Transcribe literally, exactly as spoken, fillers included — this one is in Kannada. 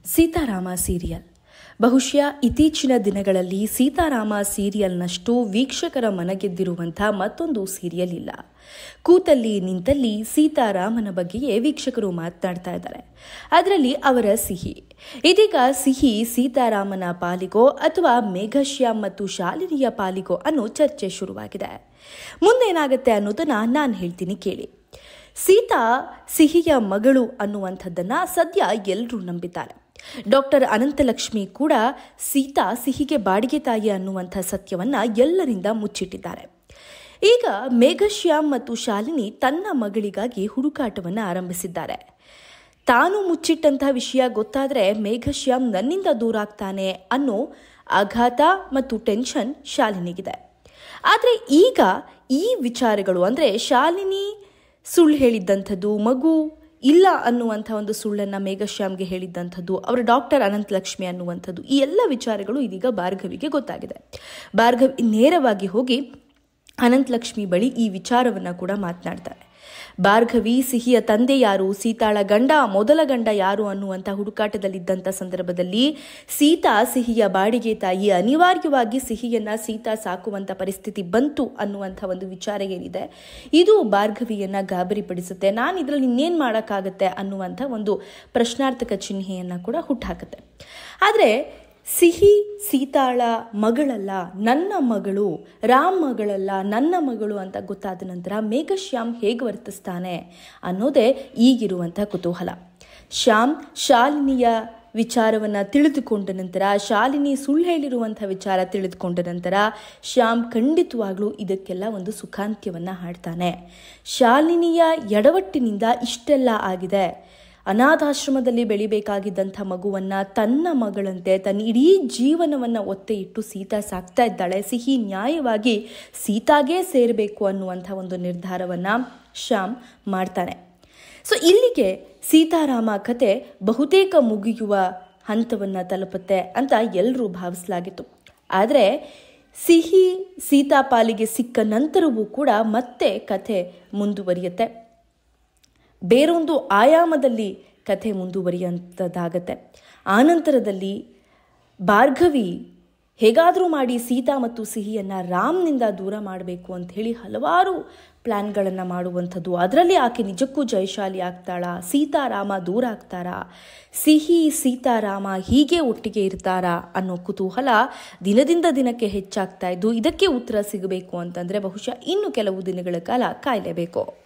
ಸೀತಾರಾಮ ಸೀರಿಯಲ್ ಬಹುಶಃ ಇತ್ತೀಚಿನ ದಿನಗಳಲ್ಲಿ ಸೀತಾರಾಮ ಸೀರಿಯಲ್ನಷ್ಟು ವೀಕ್ಷಕರ ಮನಗೆದ್ದಿರುವಂಥ ಮತ್ತೊಂದು ಸೀರಿಯಲ್ ಇಲ್ಲ. ಕೂತಲ್ಲಿ ನಿಂತಲ್ಲಿ ಸೀತಾರಾಮನ ಬಗ್ಗೆಯೇ ವೀಕ್ಷಕರು ಮಾತನಾಡ್ತಾ ಇದ್ದಾರೆ. ಅದರಲ್ಲಿ ಅವರ ಸಿಹಿ. ಇದೀಗ ಸಿಹಿ ಸೀತಾರಾಮನ ಪಾಲಿಗೋ ಅಥವಾ ಮೇಘಶ್ಯಾಮ್ ಮತ್ತು ಶಾಲಿನಿಯ ಪಾಲಿಗೋ ಅನ್ನೋ ಚರ್ಚೆ ಶುರುವಾಗಿದೆ. ಮುಂದೇನಾಗುತ್ತೆ ಅನ್ನೋದನ್ನ ನಾನು ಹೇಳ್ತೀನಿ ಕೇಳಿ. ಸೀತಾ ಸಿಹಿಯ ಮಗಳು ಅನ್ನುವಂಥದ್ದನ್ನ ಸದ್ಯ ಎಲ್ಲರೂ ನಂಬಿದ್ದಾರೆ. ಡಾಕ್ಟರ್ ಅನಂತಲಕ್ಷ್ಮಿ ಕೂಡ ಸೀತಾ ಸಿಹಿಗೆ ಬಾಡಿಗೆ ತಾಯಿ ಅನ್ನುವಂಥ ಸತ್ಯವನ್ನ ಎಲ್ಲರಿಂದ ಮುಚ್ಚಿಟ್ಟಿದ್ದಾರೆ. ಈಗ ಮೇಘಶ್ಯಾಮ್ ಮತ್ತು ಶಾಲಿನಿ ತನ್ನ ಮಗಳಿಗಾಗಿ ಹುಡುಕಾಟವನ್ನು ಆರಂಭಿಸಿದ್ದಾರೆ. ತಾನು ಮುಚ್ಚಿಟ್ಟಂತಹ ವಿಷಯ ಗೊತ್ತಾದರೆ ಮೇಘಶ್ಯಾಮ್ ನನ್ನಿಂದ ದೂರ ಆಗ್ತಾನೆ ಅನ್ನೋ ಆಘಾತ ಮತ್ತು ಟೆನ್ಷನ್ ಶಾಲಿನಿಗಿದೆ. ಆದರೆ ಈಗ ಈ ವಿಚಾರಗಳು ಅಂದರೆ ಶಾಲಿನಿ ಸುಳ್ಳು ಹೇಳಿದ್ದಂಥದ್ದು, ಮಗು ಇಲ್ಲ ಅನ್ನುವಂಥ ಒಂದು ಸುಳ್ಳನ್ನು ಮೇಘಶ್ಯಾಮ್ಗೆ ಹೇಳಿದ್ದಂಥದ್ದು, ಅವರ ಡಾಕ್ಟರ್ ಅನಂತಲಕ್ಷ್ಮಿ ಅನ್ನುವಂಥದ್ದು, ಈ ಎಲ್ಲ ವಿಚಾರಗಳು ಇದೀಗ ಭಾರ್ಗವಿಗೆ ಗೊತ್ತಾಗಿದೆ. ಭಾರ್ಗವಿ ನೇರವಾಗಿ ಹೋಗಿ ಅನಂತಲಕ್ಷ್ಮಿ ಬಳಿ ಈ ವಿಚಾರವನ್ನು ಕೂಡ ಮಾತನಾಡ್ತಾರೆ. ಭಾರ್ಗವಿ ಸಿಹಿಯ ತಂದೆ ಯಾರು, ಸೀತಾಳ ಗಂಡ ಮೊದಲ ಗಂಡ ಯಾರು ಅನ್ನುವಂಥ ಹುಡುಕಾಟದಲ್ಲಿದ್ದಂಥ ಸಂದರ್ಭದಲ್ಲಿ ಸೀತಾ ಸಿಹಿಯ ಬಾಡಿಗೆ ತಾಯಿ, ಅನಿವಾರ್ಯವಾಗಿ ಸಿಹಿಯನ್ನ ಸೀತಾ ಸಾಕುವಂಥ ಪರಿಸ್ಥಿತಿ ಬಂತು ಅನ್ನುವಂಥ ಒಂದು ವಿಚಾರ ಏನಿದೆ ಇದು ಭಾರ್ಗವಿಯನ್ನ ಗಾಬರಿಪಡಿಸುತ್ತೆ. ನಾನು ಇದರಲ್ಲಿ ಇನ್ನೇನು ಮಾಡೋಕ್ಕಾಗತ್ತೆ ಅನ್ನುವಂಥ ಒಂದು ಪ್ರಶ್ನಾರ್ಥಕ ಚಿಹ್ನೆಯನ್ನು ಕೂಡ ಹುಟ್ಟಾಕತ್ತೆ. ಆದರೆ ಸಿಹಿ ಸೀತಾಳ ಮಗಳಲ್ಲ, ನನ್ನ ಮಗಳು, ರಾಮ್ ಮಗಳಲ್ಲ, ನನ್ನ ಮಗಳು ಅಂತ ಗೊತ್ತಾದ ನಂತರ ಮೇಘಶ್ಯಾಮ್ ಹೇಗೆ ವರ್ತಿಸ್ತಾನೆ ಅನ್ನೋದೇ ಈಗಿರುವಂಥ ಕುತೂಹಲ. ಶ್ಯಾಮ್ ಶಾಲಿನಿಯ ವಿಚಾರವನ್ನು ತಿಳಿದುಕೊಂಡ ನಂತರ, ಶಾಲಿನಿ ಸುಳ್ಳು ಹೇಳಿರುವಂಥ ವಿಚಾರ ತಿಳಿದುಕೊಂಡ ನಂತರ ಶ್ಯಾಮ್ ಖಂಡಿತವಾಗ್ಲೂ ಇದಕ್ಕೆಲ್ಲ ಒಂದು ಸುಖಾಂತ್ಯವನ್ನು ಹಾಡ್ತಾನೆ. ಶಾಲಿನಿಯ ಎಡವಟ್ಟಿನಿಂದ ಇಷ್ಟೆಲ್ಲ ಆಗಿದೆ. ಅನಾಥಾಶ್ರಮದಲ್ಲಿ ಬೆಳಿಬೇಕಾಗಿದ್ದಂಥ ಮಗುವನ್ನು ತನ್ನ ಮಗಳಂತೆ ತನ್ನ ಇಡೀ ಜೀವನವನ್ನು ಒತ್ತೆ ಇಟ್ಟು ಸೀತಾ ಸಾಕ್ತಾ ಇದ್ದಾಳೆ. ಸಿಹಿ ನ್ಯಾಯವಾಗಿ ಸೀತಾಗೇ ಸೇರಬೇಕು ಅನ್ನುವಂಥ ಒಂದು ನಿರ್ಧಾರವನ್ನು ಶ್ಯಾಮ್ ಮಾಡ್ತಾನೆ. ಸೊ ಇಲ್ಲಿಗೆ ಸೀತಾರಾಮ ಕತೆ ಬಹುತೇಕ ಮುಗಿಯುವ ಹಂತವನ್ನು ತಲುಪುತ್ತೆ ಅಂತ ಎಲ್ಲರೂ ಭಾವಿಸಲಾಗಿತ್ತು. ಆದರೆ ಸಿಹಿ ಸೀತಾ ಪಾಲಿಗೆ ಸಿಕ್ಕ ನಂತರವೂ ಕೂಡ ಮತ್ತೆ ಕಥೆ ಮುಂದುವರಿಯುತ್ತೆ. ಬೇರೊಂದು ಆಯಾಮದಲ್ಲಿ ಕಥೆ ಮುಂದುವರಿಯುವಂಥದ್ದಾಗತ್ತೆ. ಆನಂತರದಲ್ಲಿ ಭಾರ್ಗವಿ ಹೇಗಾದರೂ ಮಾಡಿ ಸೀತಾ ಮತ್ತು ಸಿಹಿಯನ್ನು ರಾಮ್ನಿಂದ ದೂರ ಮಾಡಬೇಕು ಅಂತ ಹೇಳಿ ಹಲವಾರು ಪ್ಲ್ಯಾನ್ಗಳನ್ನು ಮಾಡುವಂಥದ್ದು. ಅದರಲ್ಲಿ ಆಕೆ ನಿಜಕ್ಕೂ ಜಯಶಾಲಿ ಆಗ್ತಾಳಾ, ಸೀತಾರಾಮ ದೂರ ಆಗ್ತಾರಾ, ಸಿಹಿ ಸೀತಾರಾಮ ಹೀಗೆ ಒಟ್ಟಿಗೆ ಇರ್ತಾರಾ ಅನ್ನೋ ಕುತೂಹಲ ದಿನದಿಂದ ದಿನಕ್ಕೆ ಹೆಚ್ಚಾಗ್ತಾ ಇದ್ದು ಇದಕ್ಕೆ ಉತ್ತರ ಸಿಗಬೇಕು ಅಂತಂದರೆ ಬಹುಶಃ ಇನ್ನು ಕೆಲವು ದಿನಗಳ ಕಾಲ ಕಾಯಲೇಬೇಕು.